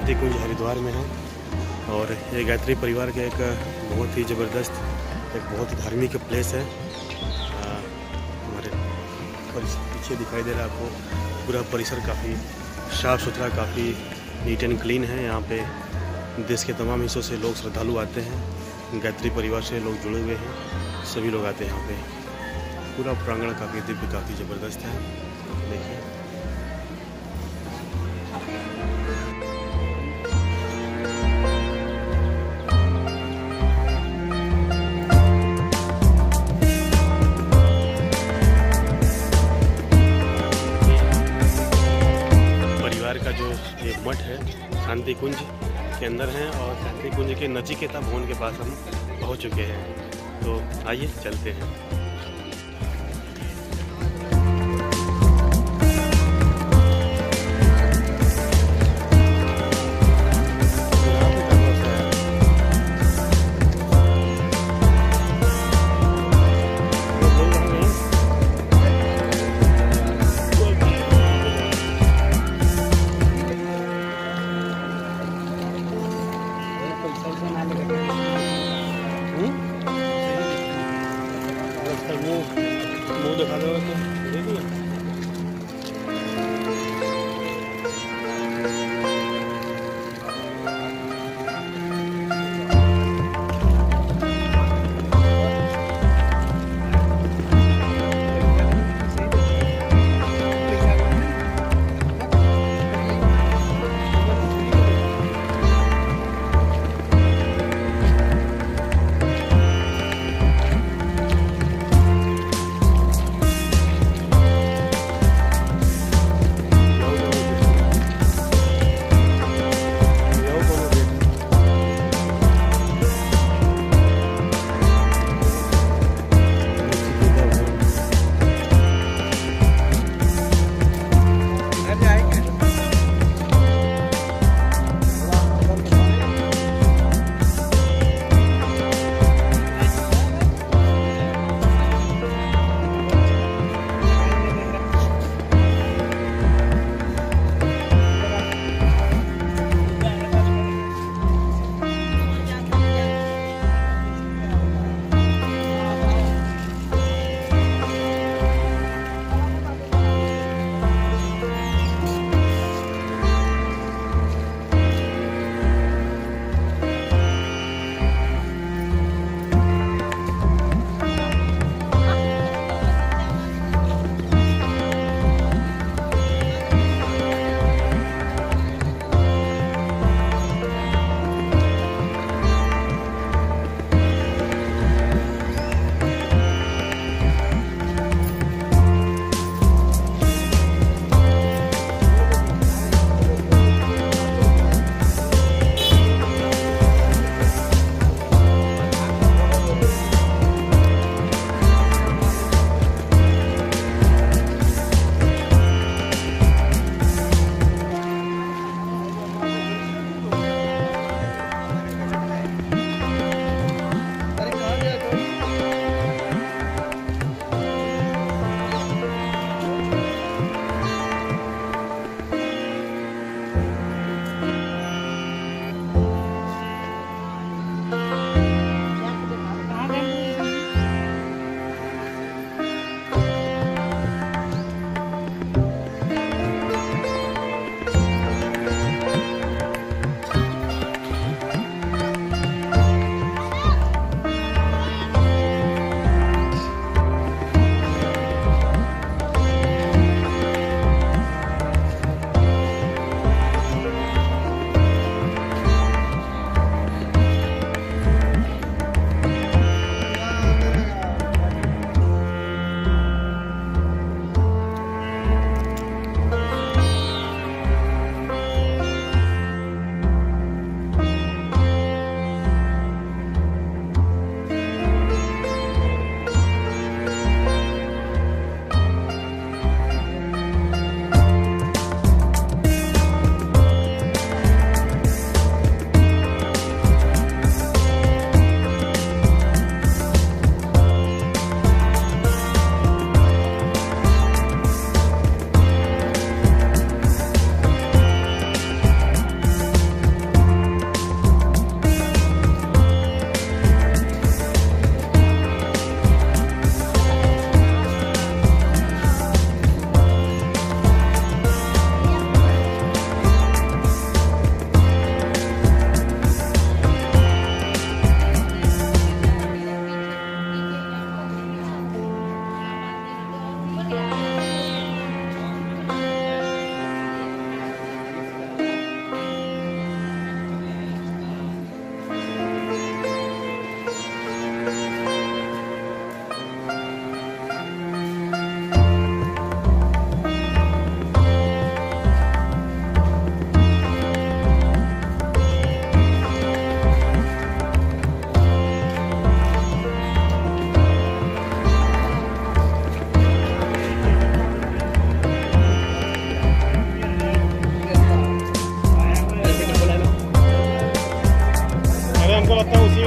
शांति कुंज हरिद्वार में है और ये गायत्री परिवार के एक बहुत ही ज़बरदस्त, एक बहुत ही धार्मिक प्लेस है। हमारे पीछे दिखाई दे रहा है आपको पूरा परिसर काफ़ी साफ़ सुथरा, काफ़ी नीट एंड क्लीन है। यहाँ पे देश के तमाम हिस्सों से लोग श्रद्धालु आते हैं। गायत्री परिवार से लोग जुड़े हुए हैं, सभी लोग आते हैं यहाँ पे। पूरा प्रांगण काफ़ी दिव्य, काफ़ी ज़बरदस्त है। देखिए का जो ये मठ है शांति कुंज के अंदर है और शांति कुंज के नचिकेता भवन के पास हम पहुंच चुके हैं। तो आइए चलते हैं।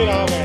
नहीं रहा मैं।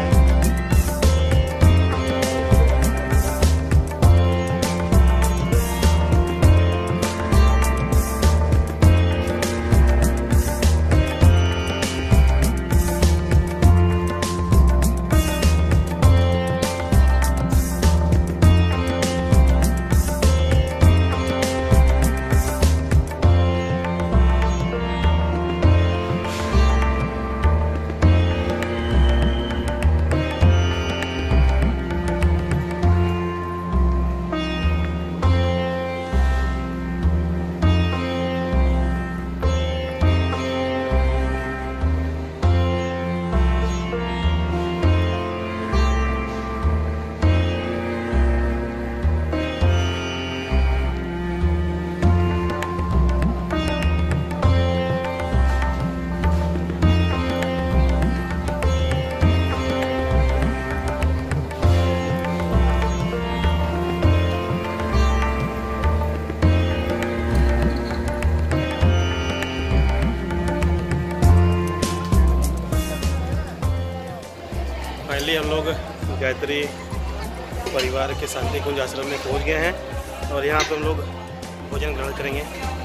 फाइनली हम लोग गायत्री परिवार के शांति कुंज आश्रम में पहुंच गए हैं और यहाँ पे हम लोग भोजन ग्रहण करेंगे।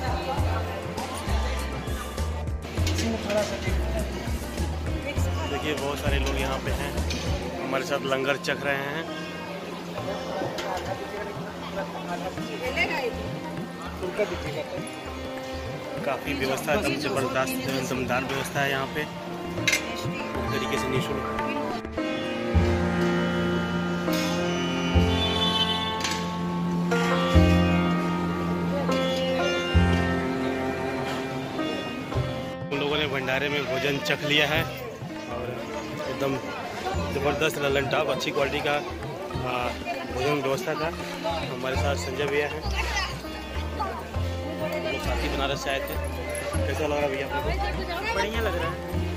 देखिए बहुत सारे लोग यहाँ पे हैं, हमारे साथ लंगर चख रहे हैं। काफ़ी व्यवस्था एकदम जबरदस्त दमदार व्यवस्था है यहाँ पे, तरीके से निःशुल्क। भंडारे में भोजन चख लिया है और एकदम ज़बरदस्त ललन टॉप अच्छी क्वालिटी का भोजन व्यवस्था था। हमारे साथ संजय भैया हैं, वो साथी बनारस से आए थे। कैसा लग रहा भैया आपको? बढ़िया लग रहा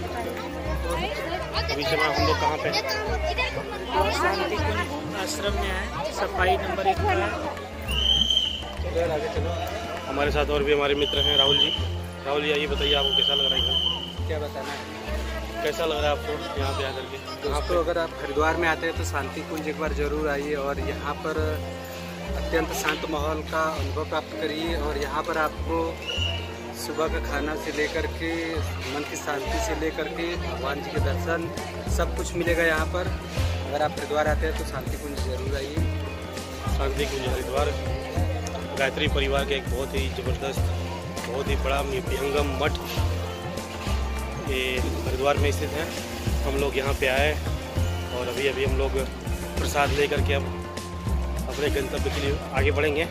है। अभी चला हम लोग कहाँ पे? शांति कुंज आश्रम में है, सफाई नंबर 1 पर है। आगे चलो। हमारे साथ और भी हमारे मित्र हैं, राहुल जी। राहुल जी आइए बताइए आपको कैसा लग रहा है? क्या बताना है, कैसा लग रहा है आपको यहाँ पे आकर के? दोस्तों अगर आप हरिद्वार में आते हैं तो शांति कुंज एक बार ज़रूर आइए और यहाँ पर अत्यंत शांत माहौल का अनुभव प्राप्त करिए। और यहाँ पर आपको सुबह का खाना से लेकर के मन की शांति से लेकर के भगवान जी के दर्शन सब कुछ मिलेगा यहाँ पर। अगर आप हरिद्वार आते हैं तो शांति कुंज ज़रूर आइए। शांति कुंज हरिद्वार गायत्री परिवार के एक बहुत ही ज़बरदस्त, बहुत ही बड़ा विहंगम मठ ये हरिद्वार में स्थित है। हम लोग यहाँ पे आए और अभी हम लोग प्रसाद लेकर के अब अपने गंतव्य के लिए आगे बढ़ेंगे।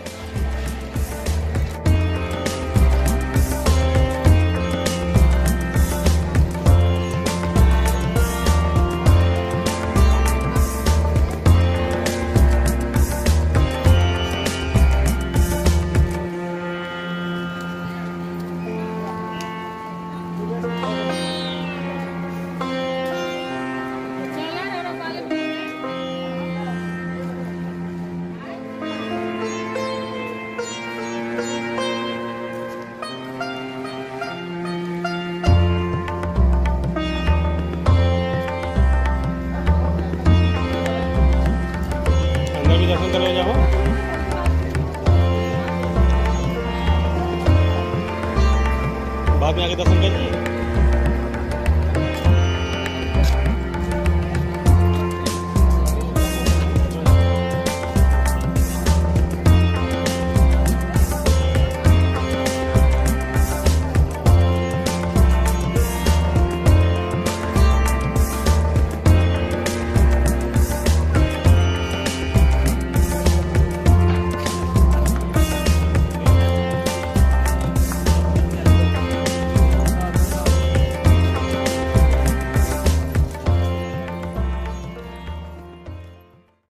दर्शन करने जाओ, बाद में आके दर्शन करिए।